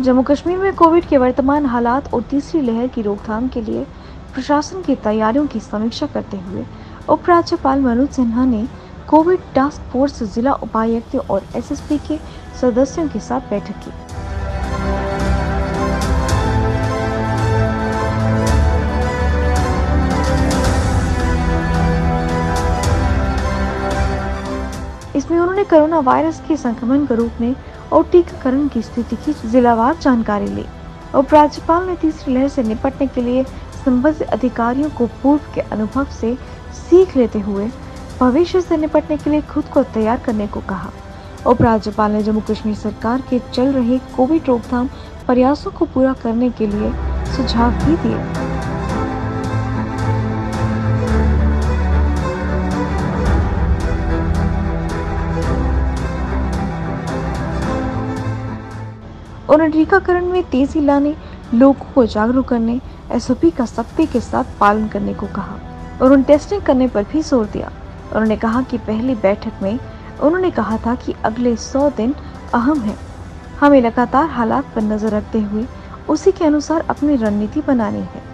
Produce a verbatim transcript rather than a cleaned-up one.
जम्मू कश्मीर में कोविड के वर्तमान हालात और तीसरी लहर की रोकथाम के लिए प्रशासन की तैयारियों की समीक्षा करते हुए उपराज्यपाल मनोज सिन्हा ने कोविड टास्क फोर्स जिला उपायुक्त और एसएसपी के सदस्यों के साथ बैठक की। इसमें उन्होंने कोरोना वायरस के संक्रमण को रोकने और टीकाकरण की स्थिति की जिलावार जानकारी ली। उपराज्यपाल ने तीसरी लहर से निपटने के लिए संबंधित अधिकारियों को पूर्व के अनुभव से सीख लेते हुए भविष्य से निपटने के लिए खुद को तैयार करने को कहा। उपराज्यपाल ने जम्मू कश्मीर सरकार के चल रहे कोविड रोकथाम प्रयासों को पूरा करने के लिए सुझाव भी दिए। उन्होंने टीकाकरण में तेजी लाने, लोगों को जागरूक करने, एसओपी का सख्ती के साथ पालन करने को कहा। उन्होंने टेस्टिंग करने पर भी जोर दिया। उन्होंने कहा कि पहली बैठक में उन्होंने कहा था कि अगले सौ दिन अहम हैं। हमें लगातार हालात पर नजर रखते हुए उसी के अनुसार अपनी रणनीति बनानी है।